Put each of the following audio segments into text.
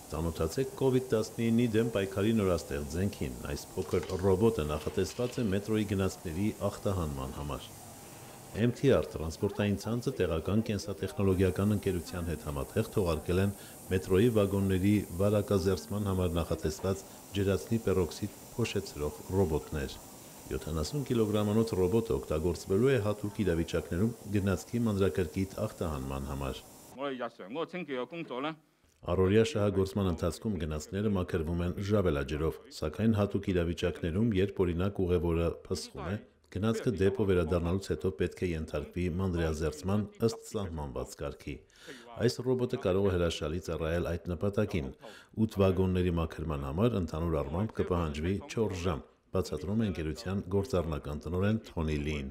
Ծանոթացեք COVID-19-ի դեմ պայքարի նորաստեղծ զենքին։ Այս փոքր ռոբոտը նախատեսված է մետրոյի գնացքների ախտահանման համար։ MTR տրանսպորտային ցանցը տեղական կենսատեխնոլոգիական ընկերության հետ համատեղ թողարկել են մետրոյի վագոնների վարակազերծման համար նախատեսված ջրածնի պերօքսիդ փոշեցրող ռոբոտներ։ 70 կիլոգրամանոց ռոբոտը օգտագործվելու է հատուկ իրավիճակներում գնացքի մանրակրկիտ ախտահանման համար։ Առօրյա շահագործման ընթացքում գնացքները մաքրվում են ժավելաջրով, սակայն հատուկ իրավիճակներում, երբ օրինակ ուղևորը փսխում է, գնացքը դեպո վերադառնալուց հետո պետք է ենթարկվի մանրէազերծման ըստ սահմանված կարգի։ Այս ռոբոտը կարող է հրաշալի ծառայել այդ նպատակին։ 8 վագոնների մաքրման համար ընդհանուր առմամբ կպահանջվի 4 ժամ, բացատրում է ընկերության գործառնական տնօրեն Թոնի Լին։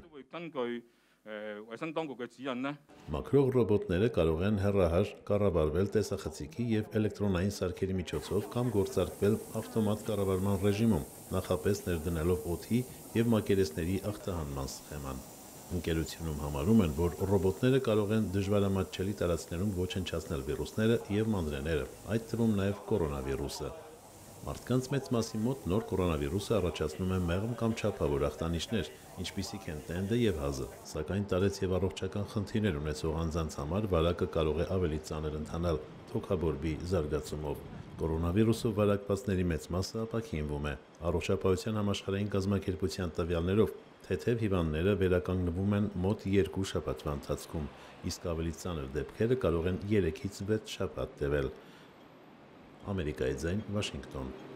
Մաքրող ռոբոտները կարող են հեռահար կառավարվել տեսախցիկի և էլեկտրոնային սարքերի միջոցով կամ գործարկվել ավտոմատ կառավարման ռեժիմում, նախապես ներդնելով օդի և մակերեսների ախտահանման սխեման։ Ընկերությունում համարում են, որ ռոբոտները կարող են դժվարամատչելի տարածքներում ոչնչացնել վիրուսները և մանրէները, այդ թվում նաև կորոնավիրուսը։ Մարդկանց մեծ մասի մոտ նոր կորոնավիրուսը առաջացնում է մեղմ կամ չափավոր ախտանիշներ, ինչպիսիք են տենդը և հազը, սակայն տարեց և առողջական խնդիրներ ունեցող անձանց համար վարակը կարող է ավելի ծանր ընթանալ թոքաբորբի զարգացումով։ Կորոնավիրուսով վարակվածների մեծ մասը ապաքինվում է։ Առողջապահության համաշխարհային կազմակերպության տվյալներով թեթև հիվանդները վերականգնվում են մոտ 2 շաբաթվա ընթացքում, իսկ ավելի ծանր դեպքերը կարող են 3-ից 6 շաբաթ տևել։ Ամերիկայի ձայն, Վաշինգտոն։